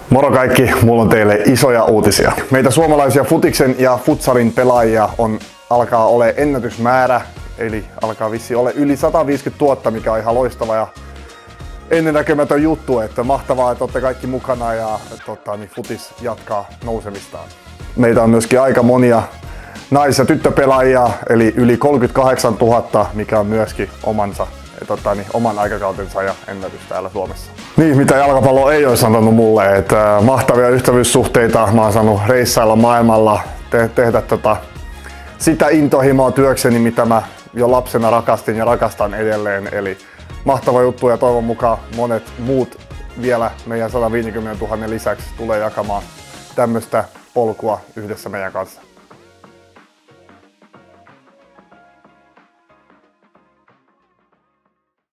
Moro kaikki, mulla on teille isoja uutisia. Meitä suomalaisia futiksen ja futsalin pelaajia alkaa ole ennätysmäärä, eli alkaa vissi ole yli 150 000, mikä on ihan loistava ja ennennäkemätön juttu, että mahtavaa, että olette kaikki mukana ja futis jatkaa nousemistaan. Meitä on myöskin aika monia nais- ja tyttöpelaajia, eli yli 38 000, mikä on myöskin oman aikakautensa ja ennätys täällä Suomessa. Niin, mitä jalkapallo ei ole sanonut mulle, että mahtavia ystävyyssuhteita, mä oon saanut reissailla maailmalla, tehdä sitä intohimoa työkseni, mitä mä jo lapsena rakastin ja rakastan edelleen. Eli mahtava juttu ja toivon mukaan monet muut vielä meidän 150 000 lisäksi tulee jakamaan tämmöistä polkua yhdessä meidän kanssa.